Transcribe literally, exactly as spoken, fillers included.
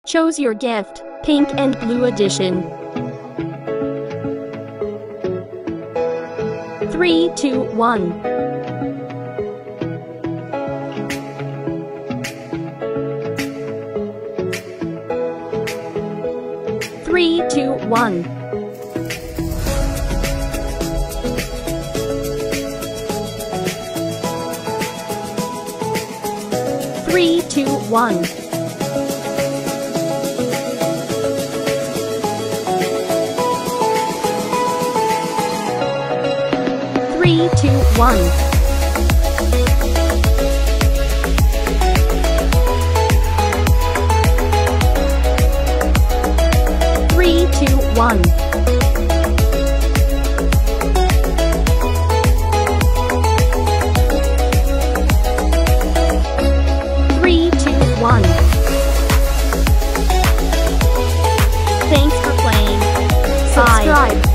Chose your gift, pink and blue edition. Three, two, one. Three, two, one. Three, two, one. Three, two, one. Three, two, one. Three, two, one. Thanks for playing. Subscribe.